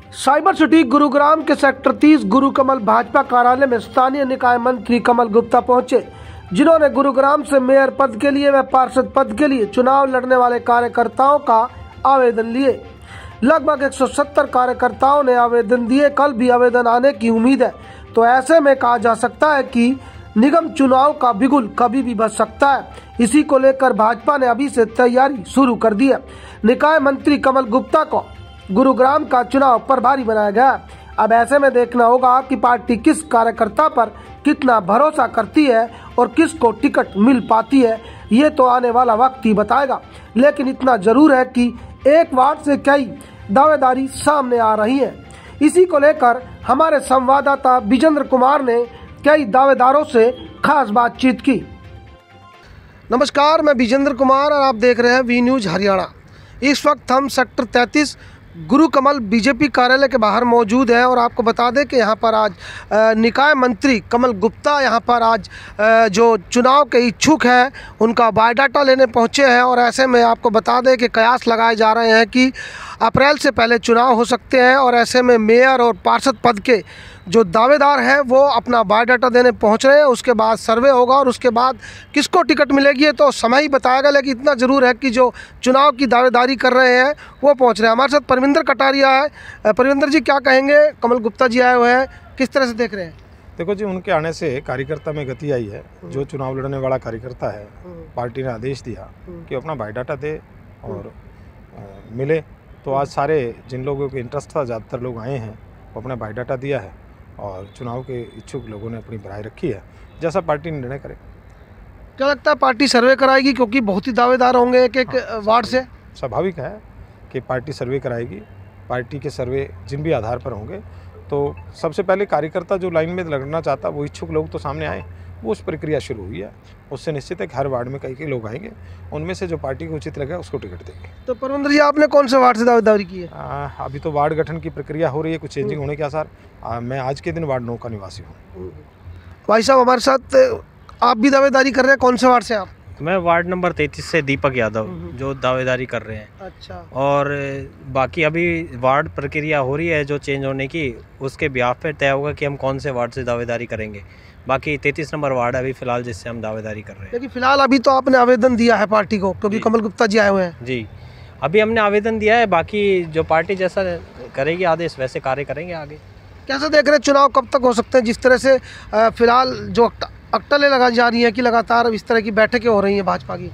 Cyber city Gurugram के sector 30 गुरु कमल भाजपा कार्यालय में स्थानीय निकाय मंत्री कमल गुप्ता पहुंचे, जिन्होंने गुरुग्राम से मेयर पद के लिए व पार्षद पद के लिए चुनाव लड़ने वाले कार्यकर्ताओं का आवेदन लिए। लगभग 170 कार्यकर्ताओं ने आवेदन दिए। कल भी आवेदन आने की उम्मीद है, तो ऐसे में कहा जा सकता है कि निगम चुनाव का बिगुल कभी भी बज सकता है। इसी को लेकर भाजपा ने अभी से तैयारी शुरू कर दी है। निकाय मंत्री कमल गुप्ता को गुरुग्राम का चुनाव प्रभारी बनाया गया। अब ऐसे में देखना होगा कि पार्टी किस कार्यकर्ता पर कितना भरोसा करती है और किसको टिकट मिल पाती है, ये तो आने वाला वक्त ही बताएगा। लेकिन इतना जरूर है कि एक वार्ड से कई दावेदारी सामने आ रही है। इसी को लेकर हमारे संवाददाता विजेंद्र कुमार ने कई दावेदारों से खास बातचीत की। नमस्कार, मैं विजेंद्र कुमार और आप देख रहे हैं वी न्यूज हरियाणा। इस वक्त हम सेक्टर 33 गुरु कमल बीजेपी कार्यालय के बाहर मौजूद है और आपको बता दें कि यहाँ पर आज निकाय मंत्री कमल गुप्ता यहाँ पर आज जो चुनाव के इच्छुक हैं उनका बायोडाटा लेने पहुँचे हैं। और ऐसे में आपको बता दें कि कयास लगाए जा रहे हैं कि अप्रैल से पहले चुनाव हो सकते हैं और ऐसे में मेयर और पार्षद पद के जो दावेदार हैं वो अपना बायोडाटा देने पहुंच रहे हैं। उसके बाद सर्वे होगा और उसके बाद किसको टिकट मिलेगी ये तो समय ही बताएगा। लेकिन इतना ज़रूर है कि जो चुनाव की दावेदारी कर रहे हैं वो पहुंच रहे हैं। हमारे साथ परविंदर कटारिया है। परविंदर जी, क्या कहेंगे? कमल गुप्ता जी आए हुए हैं, किस तरह से देख रहे हैं? देखो जी, उनके आने से कार्यकर्ता में गति आई है। जो चुनाव लड़ने वाला कार्यकर्ता है, पार्टी ने आदेश दिया कि अपना बायोडाटा दे और मिले, तो आज सारे जिन लोगों के इंटरेस्ट था, ज़्यादातर लोग आए हैं, वो अपना बायोडाटा दिया है और चुनाव के इच्छुक लोगों ने अपनी बराई रखी है। जैसा पार्टी निर्णय करे। क्या लगता है पार्टी सर्वे कराएगी, क्योंकि बहुत ही दावेदार होंगे एक वार्ड से? स्वाभाविक है कि पार्टी सर्वे कराएगी। पार्टी के सर्वे जिन भी आधार पर होंगे, तो सबसे पहले कार्यकर्ता जो लाइन में लड़ना चाहता, वो इच्छुक लोग तो सामने आए, वो उस प्रक्रिया शुरू हुई है। उससे निश्चित है कि हर वार्ड में कई लोग आएंगे, उनमें से जो पार्टी को उचित लगे उसको टिकट देंगे। तो परविंदर जी, आपने कौन से वार्ड से दावेदारी की है? अभी तो वार्ड गठन की प्रक्रिया हो रही है, कुछ चेंजिंग होने के आसार। मैं आज के दिन वार्ड 9 का निवासी हूँ। भाई साहब, हमारे साथ आप भी दावेदारी कर रहे हैं, कौन से वार्ड से आप? मैं वार्ड नंबर 33 से दीपक यादव जो दावेदारी कर रहे हैं। अच्छा। और बाकी अभी वार्ड प्रक्रिया हो रही है जो चेंज होने की, उसके ब्याह पे तय होगा कि हम कौन से वार्ड से दावेदारी करेंगे। बाकी 33 नंबर वार्ड है अभी फिलहाल जिससे हम दावेदारी कर रहे हैं। लेकिन फिलहाल अभी तो आपने आवेदन दिया है पार्टी को, क्योंकि कमल गुप्ता जी आए हुए हैं। जी, अभी हमने आवेदन दिया है। बाकी जो पार्टी जैसा करेगी आदेश वैसे कार्य करेंगे आगे। कैसे देख रहे हैं चुनाव कब तक हो सकते हैं? जिस तरह से फिलहाल जो अटकलें लगाई जा रही हैं कि लगातार इस तरह की बैठकें हो रही हैं भाजपा की,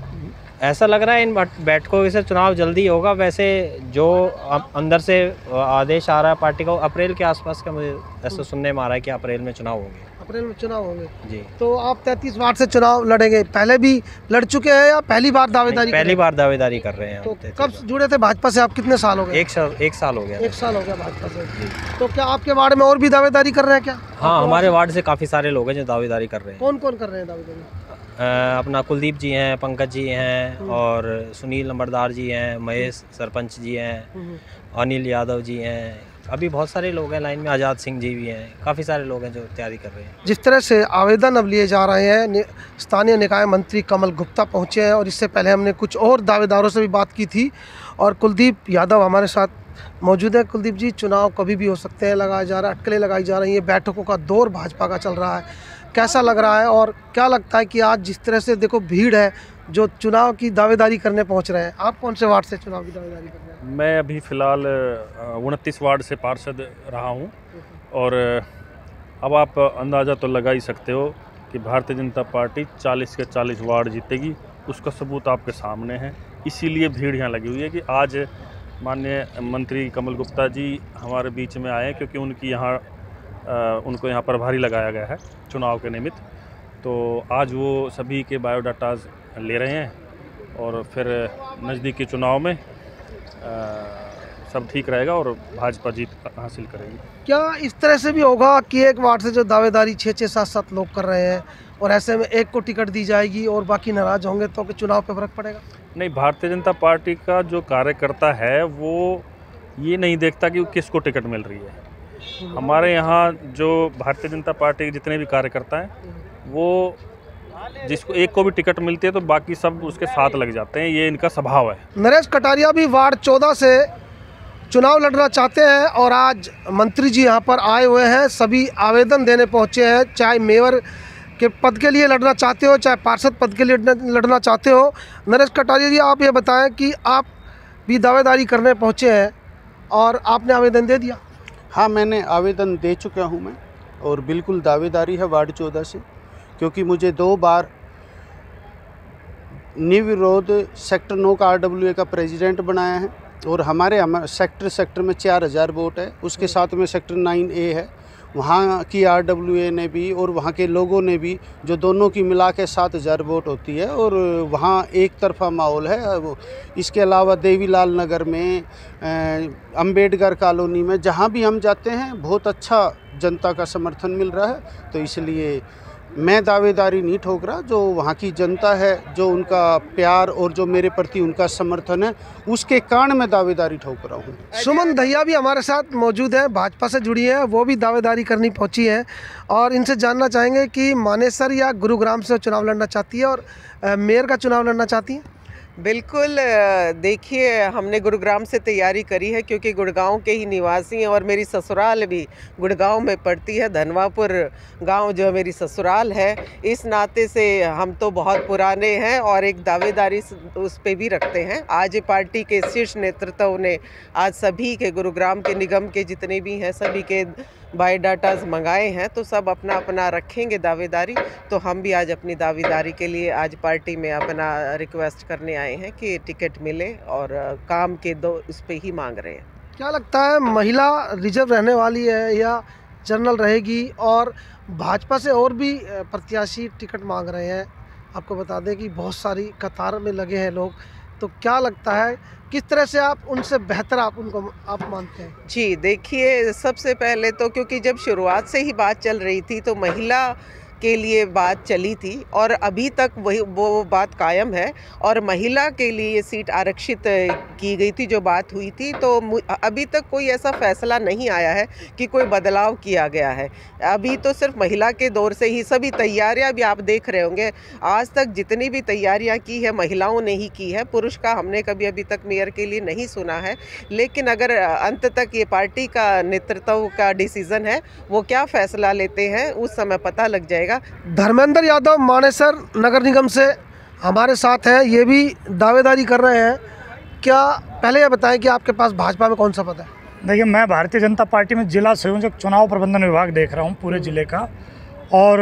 ऐसा लग रहा है इन बैठकों से चुनाव जल्दी होगा। वैसे जो अंदर से आदेश आ रहा है पार्टी को, अप्रैल के आसपास का मुझे ऐसा सुनने में आ रहा है कि अप्रैल में चुनाव होंगे। अप्रैल में चुनाव होंगे जी। तो आप 33 वार्ड से चुनाव लड़ेंगे? पहले भी लड़ चुके हैं या पहली बार दावेदारी? पहली बार दावेदारी कर रहे हैं। तो कब जुड़े थे भाजपा से आप? कितने साल हो गए? एक साल हो गया। 1 साल हो गया भाजपा से। तो क्या आपके वार्ड में और भी दावेदारी कर रहे हैं क्या? हाँ, हमारे वार्ड से काफ़ी सारे लोग हैं जो दावेदारी कर रहे हैं। कौन कौन कर रहे हैं दावेदारी? अपना कुलदीप जी हैं, पंकज जी हैं और सुनील नंबरदार जी हैं, महेश सरपंच जी हैं, अनिल यादव जी हैं। अभी बहुत सारे लोग हैं लाइन में, आज़ाद सिंह जी भी हैं। काफ़ी सारे लोग हैं जो तैयारी कर रहे हैं। जिस तरह से आवेदन अब लिए जा रहे हैं, स्थानीय निकाय मंत्री कमल गुप्ता पहुंचे हैं और इससे पहले हमने कुछ और दावेदारों से भी बात की थी और कुलदीप यादव हमारे साथ मौजूद है। कुलदीप जी, चुनाव कभी भी हो सकते हैं, लगाया जा रहा है, अटकलें लगाई जा रही हैं, बैठकों का दौर भाजपा का चल रहा है, कैसा लग रहा है और क्या लगता है कि आज जिस तरह से देखो भीड़ है जो चुनाव की दावेदारी करने पहुंच रहे हैं? आप कौन से वार्ड से चुनाव की दावेदारी कर रहे हैं? मैं अभी फ़िलहाल 29 वार्ड से पार्षद रहा हूं और अब आप अंदाज़ा तो लगा ही सकते हो कि भारतीय जनता पार्टी 40 के 40 वार्ड जीतेगी। उसका सबूत आपके सामने है। इसीलिए भीड़ यहाँ लगी हुई है कि आज माननीय मंत्री कमल गुप्ता जी हमारे बीच में आए, क्योंकि उनको यहाँ प्रभारी लगाया गया है चुनाव के निमित्त। तो आज वो सभी के बायोडाटाज ले रहे हैं और फिर नज़दीकी चुनाव में सब ठीक रहेगा और भाजपा जीत हासिल करेगी। क्या इस तरह से भी होगा कि एक वार्ड से जो दावेदारी 6-6, 7-7 लोग कर रहे हैं और ऐसे में एक को टिकट दी जाएगी और बाकी नाराज होंगे तो कि चुनाव पे फर्क पड़ेगा? नहीं, भारतीय जनता पार्टी का जो कार्यकर्ता है वो ये नहीं देखता कि किसको टिकट मिल रही है। हमारे यहाँ जो भारतीय जनता पार्टी के जितने भी कार्यकर्ता हैं, वो जिसको एक को भी टिकट मिलती है तो बाकी सब उसके साथ लग जाते हैं। ये इनका स्वभाव है। नरेश कटारिया भी वार्ड 14 से चुनाव लड़ना चाहते हैं और आज मंत्री जी यहाँ पर आए हुए हैं, सभी आवेदन देने पहुँचे हैं, चाहे मेयर के पद के लिए लड़ना चाहते हो, चाहे पार्षद पद के लिए लड़ना चाहते हो। नरेश कटारिया जी, आप ये बताएं कि आप भी दावेदारी करने पहुँचे हैं और आपने आवेदन दे दिया? हाँ, मैंने आवेदन दे चुका हूँ मैं, और बिल्कुल दावेदारी है वार्ड 14 से, क्योंकि मुझे 2 बार निर्विरोध सेक्टर 9 का RWA का प्रेसिडेंट बनाया है, और हमारे सेक्टर में 4000 वोट है। उसके साथ में सेक्टर 9A है, वहाँ की RWA ने भी और वहाँ के लोगों ने भी, जो दोनों की मिला के 7000 वोट होती है, और वहाँ एक तरफा माहौल है। इसके अलावा देवीलाल नगर में, अंबेडकर कॉलोनी में, जहाँ भी हम जाते हैं बहुत अच्छा जनता का समर्थन मिल रहा है। तो इसलिए मैं दावेदारी नहीं ठोक रहा, जो वहाँ की जनता है, जो उनका प्यार और जो मेरे प्रति उनका समर्थन है, उसके कारण मैं दावेदारी ठोक रहा हूँ। सुमन दहिया भी हमारे साथ मौजूद है, भाजपा से जुड़ी है, वो भी दावेदारी करनी पहुँची है और इनसे जानना चाहेंगे कि मानेसर या गुरुग्राम से चुनाव लड़ना चाहती है और मेयर का चुनाव लड़ना चाहती है। बिल्कुल, देखिए हमने गुरुग्राम से तैयारी करी है, क्योंकि गुड़गांव के ही निवासी हैं और मेरी ससुराल भी गुड़गांव में पड़ती है। धनवापुर गांव जो मेरी ससुराल है, इस नाते से हम तो बहुत पुराने हैं और एक दावेदारी उस पे भी रखते हैं। आज पार्टी के शीर्ष नेतृत्व ने आज सभी के गुरुग्राम के निगम के जितने भी हैं सभी के बायोडाटाज मंगाए हैं, तो सब अपना अपना रखेंगे दावेदारी। तो हम भी आज अपनी दावेदारी के लिए आज पार्टी में अपना रिक्वेस्ट करने आए हैं कि टिकट मिले, और काम के दो इस पे ही मांग रहे हैं। क्या लगता है, महिला रिजर्व रहने वाली है या जनरल रहेगी? और भाजपा से और भी प्रत्याशी टिकट मांग रहे हैं, आपको बता दें कि बहुत सारी कतार में लगे हैं लोग। तो क्या लगता है, किस तरह से आप उनसे बेहतर आप मानते हैं? जी देखिए, सबसे पहले तो क्योंकि जब शुरुआत से ही बात चल रही थी तो महिला के लिए बात चली थी और अभी तक वो बात कायम है, और महिला के लिए ये सीट आरक्षित की गई थी जो बात हुई थी। तो अभी तक कोई ऐसा फैसला नहीं आया है कि कोई बदलाव किया गया है। अभी तो सिर्फ महिला के दौर से ही सभी तैयारियां भी आप देख रहे होंगे, आज तक जितनी भी तैयारियां की है महिलाओं ने ही की है। पुरुष का हमने कभी अभी तक मेयर के लिए नहीं सुना है, लेकिन अगर अंत तक ये पार्टी का नेतृत्व का डिसीजन है, वो क्या फैसला लेते हैं उस समय पता लग जाएगा। धर्मेंद्र यादव मानेसर नगर निगम से हमारे साथ हैं, ये भी दावेदारी कर रहे हैं। क्या पहले ये बताएं कि आपके पास भाजपा में कौन सा पद है? देखिए, मैं भारतीय जनता पार्टी में जिला संयोजक चुनाव प्रबंधन विभाग देख रहा हूँ पूरे ज़िले का, और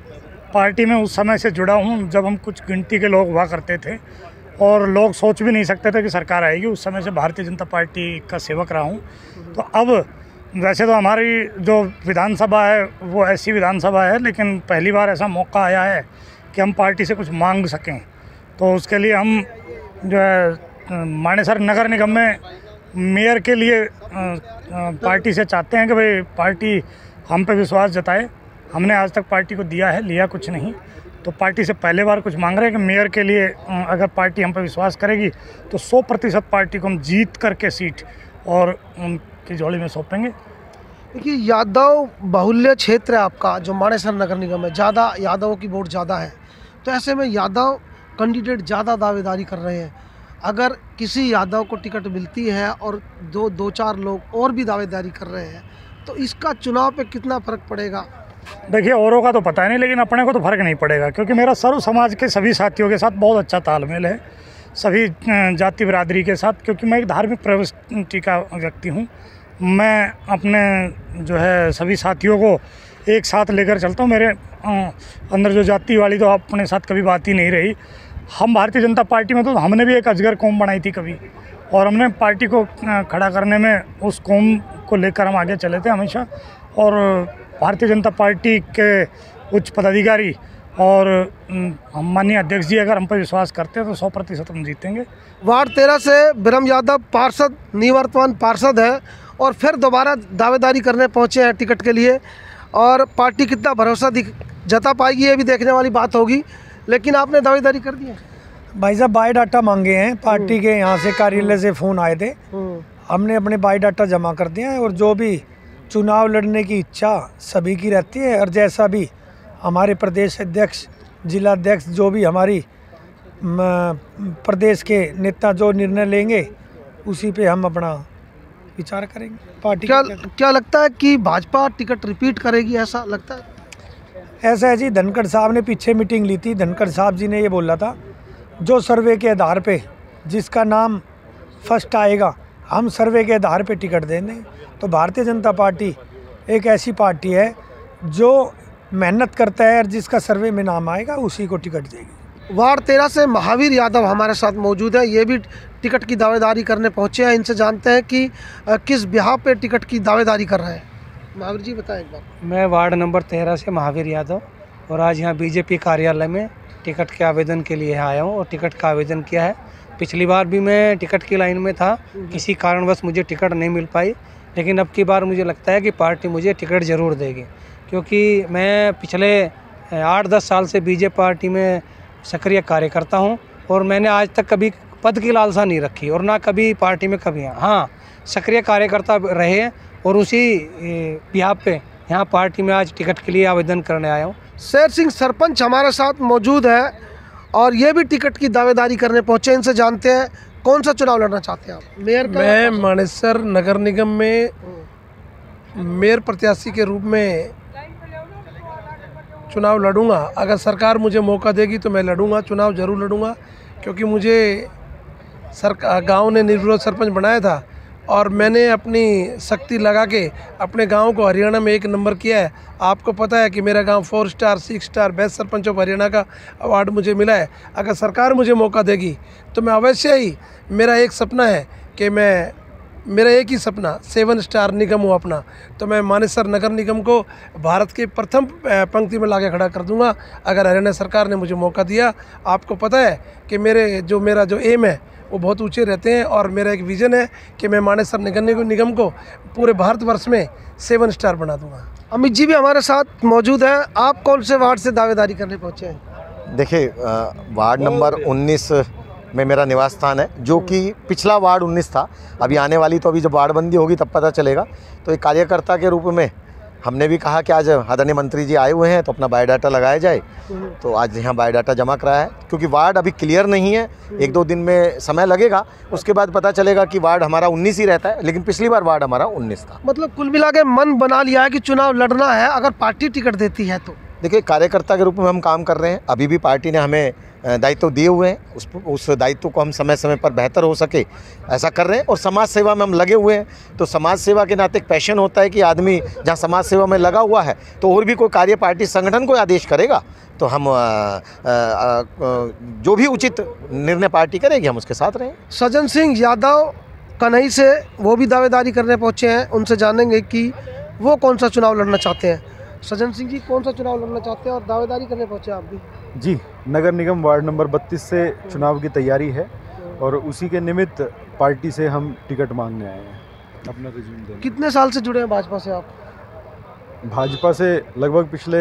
पार्टी में उस समय से जुड़ा हूँ जब हम कुछ गिनती के लोग हुआ करते थे और लोग सोच भी नहीं सकते थे कि सरकार आएगी। उस समय से भारतीय जनता पार्टी का सेवक रहा हूँ। तो अब वैसे तो हमारी जो विधानसभा है वो ऐसी विधानसभा है, लेकिन पहली बार ऐसा मौका आया है कि हम पार्टी से कुछ मांग सकें। तो उसके लिए हम जो है मानेसर नगर निगम में मेयर के लिए पार्टी से चाहते हैं कि भाई पार्टी हम पे विश्वास जताए। हमने आज तक पार्टी को दिया है, लिया कुछ नहीं, तो पार्टी से पहले बार कुछ मांग रहे हैं कि मेयर के लिए अगर पार्टी हम पे विश्वास करेगी तो 100% पार्टी को हम जीत करके सीट और की झोली में सौंपेंगे। देखिए, यादव बाहुल्य क्षेत्र है आपका, जो मानेसर नगर निगम है, ज़्यादा यादवों की वोट ज़्यादा है, तो ऐसे में यादव कैंडिडेट ज़्यादा दावेदारी कर रहे हैं। अगर किसी यादव को टिकट मिलती है और दो चार लोग और भी दावेदारी कर रहे हैं, तो इसका चुनाव पे कितना फ़र्क पड़ेगा? देखिए, औरों का तो पता नहीं, लेकिन अपने को तो फ़र्क नहीं पड़ेगा, क्योंकि मेरा सर्व समाज के सभी साथियों के साथ बहुत अच्छा तालमेल है, सभी जाति बिरादरी के साथ, क्योंकि मैं एक धार्मिक प्रवृत्ति का व्यक्ति हूँ। मैं अपने जो है सभी साथियों को एक साथ लेकर चलता हूँ। मेरे अंदर जो जाति वाली तो अपने साथ कभी बात ही नहीं रही। हम भारतीय जनता पार्टी में तो हमने भी एक अजगर कौम बनाई थी कभी, और हमने पार्टी को खड़ा करने में उस कौम को लेकर हम आगे चले थे हमेशा। और भारतीय जनता पार्टी के उच्च पदाधिकारी और माननीय अध्यक्ष जी अगर हम पर विश्वास करते हैं तो 100% हम जीतेंगे। वार्ड 13 से ब्रह्म यादव पार्षद, निवर्तमान पार्षद है और फिर दोबारा दावेदारी करने पहुंचे हैं टिकट के लिए, और पार्टी कितना भरोसा जता पाएगी ये भी देखने वाली बात होगी। लेकिन आपने दावेदारी कर दी है? भाई साहब, बायोडाटा मांगे हैं पार्टी के, यहाँ से कार्यालय से फ़ोन आए थे, हमने अपने बायोडाटा जमा कर दिए हैं। और जो भी चुनाव लड़ने की इच्छा सभी की रहती है, और जैसा भी हमारे प्रदेश अध्यक्ष, जिला अध्यक्ष, जो भी हमारी प्रदेश के नेता जो निर्णय लेंगे उसी पे हम अपना विचार करेंगे। पार्टी क्या लगता है कि भाजपा टिकट रिपीट करेगी, ऐसा लगता है? ऐसा है जी, धनखड़ साहब ने पीछे मीटिंग ली थी, धनखड़ साहब जी ने ये बोला था जो सर्वे के आधार पे जिसका नाम फर्स्ट आएगा हम सर्वे के आधार पे टिकट दे देंगे। तो भारतीय जनता पार्टी एक ऐसी पार्टी है जो मेहनत करता है और जिसका सर्वे में नाम आएगा उसी को टिकट देगी। वार्ड 13 से महावीर यादव हमारे साथ मौजूद है, ये भी टिकट की दावेदारी करने पहुंचे हैं। इनसे जानते हैं कि किस बिहाफ पे टिकट की दावेदारी कर रहे हैं। महावीर जी बताएं एक बार। मैं वार्ड नंबर 13 से महावीर यादव और आज यहाँ बीजेपी कार्यालय में टिकट के आवेदन के लिए आया हूँ और टिकट का आवेदन किया है। पिछली बार भी मैं टिकट की लाइन में था, किसी कारणवश मुझे टिकट नहीं मिल पाई, लेकिन अब की बार मुझे लगता है कि पार्टी मुझे टिकट ज़रूर देगी, क्योंकि मैं पिछले 8-10 साल से बीजेपी पार्टी में सक्रिय कार्यकर्ता हूं और मैंने आज तक कभी पद की लालसा नहीं रखी और ना कभी पार्टी में कभी हाँ सक्रिय कार्यकर्ता रहे हैं और उसी बिहाफ पे यहाँ पार्टी में आज टिकट के लिए आवेदन करने आया हूँ। शेर सिंह सरपंच हमारे साथ मौजूद है और ये भी टिकट की दावेदारी करने पहुंचे। इनसे जानते हैं कौन सा चुनाव लड़ना चाहते हैं आप? मेयर का? मैं मानेसर नगर निगम में मेयर प्रत्याशी के रूप में चुनाव लड़ूंगा। अगर सरकार मुझे मौका देगी तो मैं लड़ूंगा, चुनाव ज़रूर लड़ूंगा, क्योंकि मुझे गांव ने निर्विरोध सरपंच बनाया था और मैंने अपनी शक्ति लगा के अपने गांव को हरियाणा में 1 नंबर किया है। आपको पता है कि मेरा गांव 4 star 6 star best sarpanch of Haryana का अवार्ड मुझे मिला है। अगर सरकार मुझे मौका देगी तो मैं अवश्य ही, मेरा एक सपना है कि मेरा एक ही सपना 7 स्टार निगम हो अपना, तो मैं मानेसर नगर निगम को भारत के प्रथम पंक्ति में लाके खड़ा कर दूंगा अगर हरियाणा सरकार ने मुझे मौका दिया। आपको पता है कि मेरा जो एम है वो बहुत ऊंचे रहते हैं और मेरा एक विज़न है कि मैं मानेसर निगम को पूरे भारतवर्ष में 7 स्टार बना दूंगा। अमित जी भी हमारे साथ मौजूद हैं। आप कौन से वार्ड से दावेदारी करने पहुँचे हैं? देखिए, वार्ड नंबर 19 में मेरा निवास स्थान है, जो कि पिछला वार्ड 19 था। अभी आने वाली तो अभी जब वार्डबंदी होगी तब पता चलेगा। तो एक कार्यकर्ता के रूप में हमने भी कहा कि आज आदरणीय मंत्री जी आए हुए हैं तो अपना बायोडाटा लगाया जाए, तो आज यहाँ बायोडाटा जमा कराया है। क्योंकि वार्ड अभी क्लियर नहीं है, 1-2 दिन में समय लगेगा, उसके बाद पता चलेगा कि वार्ड हमारा 19 ही रहता है, लेकिन पिछली बार वार्ड हमारा 19 था। मतलब कुल मिला के मन बना लिया है कि चुनाव लड़ना है अगर पार्टी टिकट देती है तो? देखिए, कार्यकर्ता के रूप में हम काम कर रहे हैं। अभी भी पार्टी ने हमें दायित्व दिए हुए हैं, उस दायित्व को हम समय समय पर बेहतर हो सके ऐसा कर रहे हैं और समाज सेवा में हम लगे हुए हैं। तो समाज सेवा के नाते एक पैशन होता है कि आदमी जहाँ समाज सेवा में लगा हुआ है तो और भी कोई कार्य पार्टी संगठन को आदेश करेगा तो हम जो भी उचित निर्णय पार्टी करेगी हम उसके साथ रहें। सज्जन सिंह यादव कन्हई से वो भी दावेदारी करने पहुँचे हैं, उनसे जानेंगे कि वो कौन सा चुनाव लड़ना चाहते हैं। सज्जन सिंह जी, कौन सा चुनाव लड़ना चाहते हैं और दावेदारी करने पहुँचे आप भी? जी, नगर निगम वार्ड नंबर 32 से चुनाव की तैयारी है और उसी के निमित्त पार्टी से हम टिकट मांगने आए हैं अपना रिज्यूम देने। कितने साल से जुड़े हैं भाजपा से आप? भाजपा से लगभग पिछले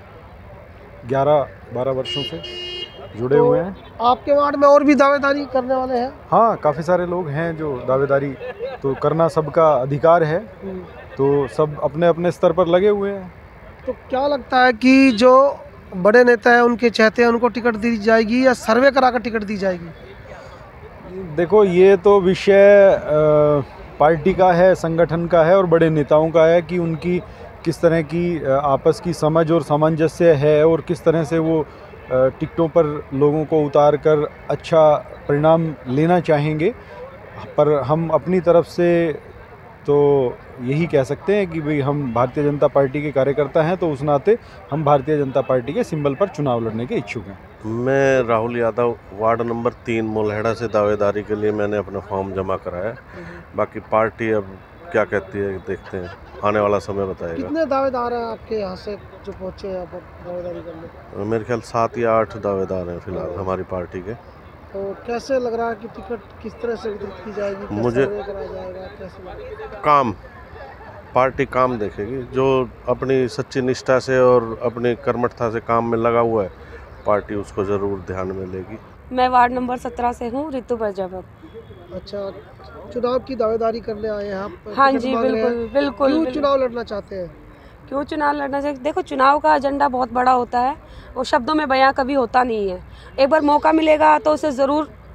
11-12 वर्षों से जुड़े हुए हैं। आपके वार्ड में और भी दावेदारी करने वाले हैं? हाँ, काफ़ी सारे लोग हैं जो दावेदारी तो करना सबका अधिकार है, तो सब अपने अपने स्तर पर लगे हुए हैं। तो क्या लगता है कि जो बड़े नेता हैं उनके चाहते हैं उनको टिकट दी जाएगी या सर्वे करा कर टिकट दी जाएगी? देखो, ये तो विषय पार्टी का है, संगठन का है और बड़े नेताओं का है कि उनकी किस तरह की आपस की समझ और सामंजस्य है और किस तरह से वो टिकटों पर लोगों को उतार कर अच्छा परिणाम लेना चाहेंगे। पर हम अपनी तरफ से तो यही कह सकते हैं कि भाई हम भारतीय जनता पार्टी के कार्यकर्ता हैं, तो उस नाते हम भारतीय जनता पार्टी के सिंबल पर चुनाव लड़ने के इच्छुक हैं। मैं राहुल यादव, वार्ड नंबर 3 मोलहेड़ा से दावेदारी के लिए मैंने अपना फॉर्म जमा कराया। बाकी पार्टी अब क्या कहती है देखते हैं, आने वाला समय बताएगा। कितने दावेदार हैं आपके यहाँ से जो पहुँचे यहाँ पर दावेदारी करने? मेरे ख्याल 7 या 8 दावेदार हैं फिलहाल हमारी पार्टी के। तो कैसे लग रहा है कि टिकट किस तरह से वितरित की जाएगी? मुझे काम पार्टी काम देखेगी, जो अपनी सच्ची निष्ठा से और अपनी कर्मठता से काम में लगा हुआ है पार्टी उसको ज़रूर ध्यान में लेगी। मैं वार्ड नंबर 17 से हूँ, रितु प्रजापत। अच्छा, चुनाव की दावेदारी करने आए हैं आप? हाँ जी, बिल्कुल। क्यों चुनाव लड़ना चाहते हैं? क्यों चुनाव लड़ना चाहिए? देखो, चुनाव का एजेंडा बहुत बड़ा होता है और शब्दों में बयां कभी होता नहीं है। एक बार मौका मिलेगा तो उसे ज़रूर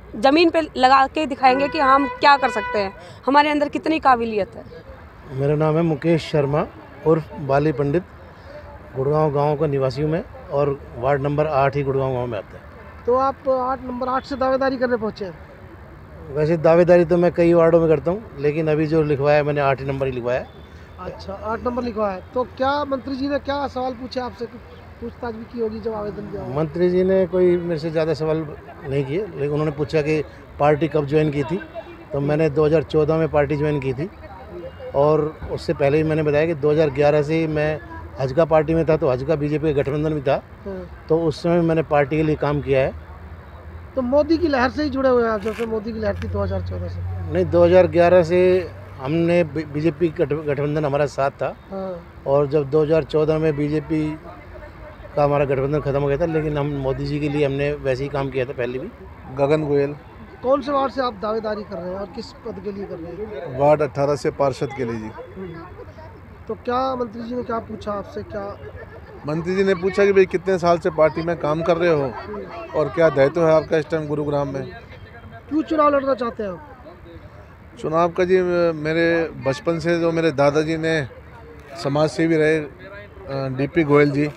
ज़मीन पे लगा के दिखाएंगे कि हम क्या कर सकते हैं, हमारे अंदर कितनी काबिलियत है। मेरा नाम है मुकेश शर्मा उर्फ बाली पंडित, गुड़गांव गांव का निवासी हूँ मैं और वार्ड नंबर 8 ही गुड़गांव गांव में आता है। तो आप नंबर 8 से दावेदारी करने पहुँचे हैं? वैसे दावेदारी तो मैं कई वार्डों में करता हूँ, लेकिन अभी जो लिखवाया है मैंने 8 नंबर ही लिखवाया है। अच्छा, 8 नंबर लिखवाया है। तो क्या मंत्री जी ने क्या सवाल पूछे आपसे, पूछताछ भी की होगी जब आवेदन दिया? मंत्री जी ने कोई मेरे से ज़्यादा सवाल नहीं किए, लेकिन उन्होंने पूछा कि पार्टी कब ज्वाइन की थी। तो मैंने 2014 में पार्टी ज्वाइन की थी और उससे पहले ही मैंने बताया कि 2011 से मैं हजका पार्टी में था, तो हजका बीजेपी का गठबंधन में था, तो उस समय मैंने पार्टी के लिए काम किया है। तो मोदी की लहर से ही जुड़े हुए हैं आप? जब से मोदी की लहर थी 2014 से? नहीं, 2011 से हमने बीजेपी गठबंधन हमारा साथ था और जब 2014 में बीजेपी का हमारा गठबंधन खत्म हो गया था, लेकिन हम मोदी जी के लिए हमने वैसे ही काम किया था पहले भी। गगन गोयल। कौन से वार्ड से आप दावेदारी कर रहे हैं और किस पद के लिए कर रहे हैं? वार्ड 18 से पार्षद के लिए जी। तो क्या मंत्री जी ने क्या पूछा आपसे? क्या मंत्री जी ने पूछा कि भाई कितने साल से पार्टी में काम कर रहे हो और क्या दायित्व है आपका इस टाइम गुरुग्राम में? क्यों चुनाव लड़ना चाहते हैं आप? चुनाव का जी मेरे बचपन से जो मेरे दादाजी ने समाज सेवी रहे डीपी गोयल जी,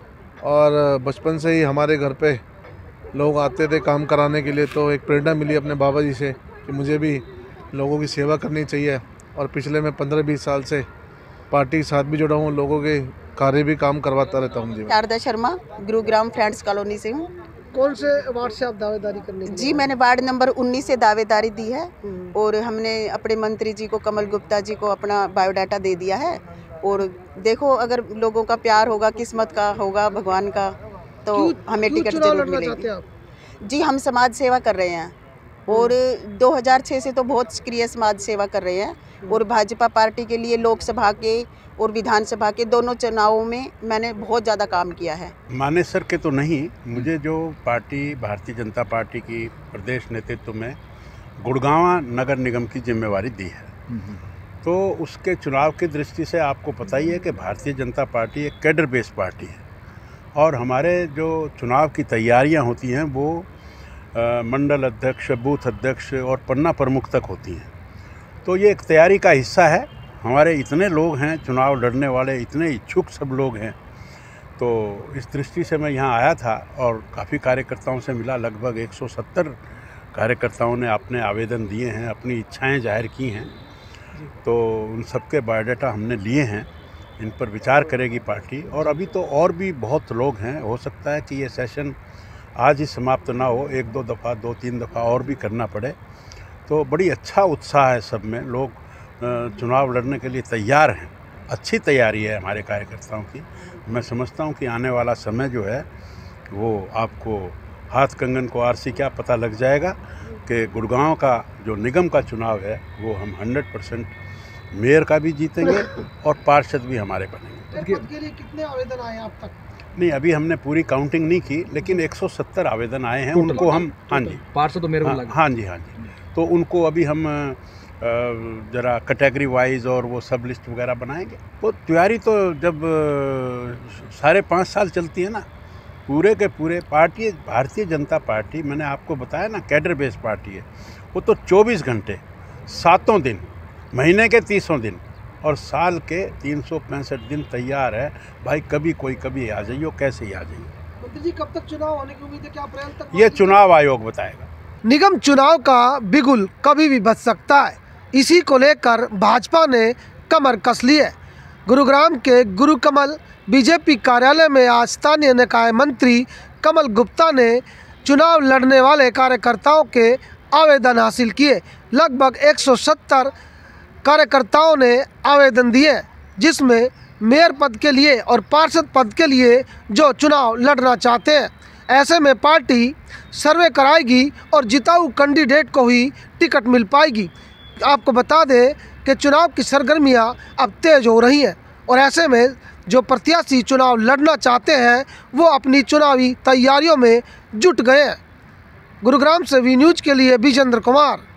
और बचपन से ही हमारे घर पे लोग आते थे काम कराने के लिए, तो एक प्रेरणा मिली अपने बाबा जी से कि मुझे भी लोगों की सेवा करनी चाहिए। और पिछले मैं 15-20 साल से पार्टी के साथ भी जुड़ा हूँ, लोगों के कार्य भी काम करवाता रहता हूँ जी। शारदा शर्मा, गुरुग्राम फ्रेंड्स कॉलोनी से हूँ। कौन से वार्ड से आप दावेदारी करने के लिए? जी, मैंने वार्ड नंबर 19 से दावेदारी दी है और हमने अपने मंत्री जी को, कमल गुप्ता जी को अपना बायोडाटा दे दिया है। और देखो, अगर लोगों का प्यार होगा, किस्मत का होगा, भगवान का, तो हमें टिकट जरूर मिलेगी। जी, हम समाज सेवा कर रहे हैं और 2006 से तो बहुत सक्रिय समाज सेवा कर रहे हैं और भाजपा पार्टी के लिए लोकसभा के और विधानसभा के दोनों चुनावों में मैंने बहुत ज़्यादा काम किया है। मानेसर के तो नहीं, मुझे जो पार्टी भारतीय जनता पार्टी की प्रदेश नेतृत्व में गुड़गांव नगर निगम की जिम्मेवारी दी है, तो उसके चुनाव की दृष्टि से आपको पता ही है कि भारतीय जनता पार्टी एक कैडर बेस्ड पार्टी है और हमारे जो चुनाव की तैयारियां होती हैं वो मंडल अध्यक्ष, बूथ अध्यक्ष और पन्ना प्रमुख तक होती हैं। तो ये एक तैयारी का हिस्सा है। हमारे इतने लोग हैं चुनाव लड़ने वाले, इतने इच्छुक सब लोग हैं, तो इस दृष्टि से मैं यहाँ आया था और काफ़ी कार्यकर्ताओं से मिला। लगभग 170 कार्यकर्ताओं ने अपने आवेदन दिए हैं, अपनी इच्छाएं जाहिर की हैं, तो उन सबके बायोडाटा हमने लिए हैं। इन पर विचार करेगी पार्टी। और अभी तो और भी बहुत लोग हैं, हो सकता है कि ये सेशन आज ही समाप्त ना हो, 1-2 दफ़ा 2-3 दफ़ा और भी करना पड़े। तो बड़ी अच्छा उत्साह है सब में, लोग चुनाव लड़ने के लिए तैयार हैं। अच्छी तैयारी है हमारे कार्यकर्ताओं की। मैं समझता हूं कि आने वाला समय जो है वो आपको हाथ कंगन को आरसी क्या पता लग जाएगा कि गुड़गांव का जो निगम का चुनाव है वो हम 100% मेयर का भी जीतेंगे और पार्षद भी हमारे बनेंगे। पद के लिए कितने आवेदन आए आप तक? नहीं, अभी हमने पूरी काउंटिंग नहीं की, लेकिन 170 आवेदन आए हैं। उनको हम, हाँ जी, पार्षद तो मेयर को हाँ जी, तो उनको अभी हम ज़रा कैटेगरी वाइज और वो सब लिस्ट वगैरह बनाएंगे। वो तैयारी तो जब 5.5 साल चलती है ना, पूरे के पूरे पार्टी भारतीय जनता पार्टी, मैंने आपको बताया ना कैडर बेस्ड पार्टी है, वो तो 24 घंटे 7 दिन, महीने के 30 दिन और साल के 365 दिन तैयार है। भाई कभी कोई कभी आ जाइयो, कैसे ही आ जाइए। मंत्री जी, कब तक चुनाव होने की उम्मीद है? क्या अप्रैल तक? ये चुनाव आयोग बताएगा। निगम चुनाव का बिगुल कभी भी बज सकता है, इसी को लेकर भाजपा ने कमर कस ली है। गुरुग्राम के गुरुकमल बीजेपी कार्यालय में आज स्थानीय निकाय मंत्री कमल गुप्ता ने चुनाव लड़ने वाले कार्यकर्ताओं के आवेदन हासिल किए। लगभग 170 कार्यकर्ताओं ने आवेदन दिए, जिसमें मेयर पद के लिए और पार्षद पद के लिए जो चुनाव लड़ना चाहते हैं। ऐसे में पार्टी सर्वे कराएगी और जिताऊ कैंडिडेट को ही टिकट मिल पाएगी। आपको बता दें कि चुनाव की सरगर्मियां अब तेज हो रही हैं और ऐसे में जो प्रत्याशी चुनाव लड़ना चाहते हैं वो अपनी चुनावी तैयारियों में जुट गए हैं। गुरुग्राम से वी न्यूज़ के लिए विजेंद्र कुमार।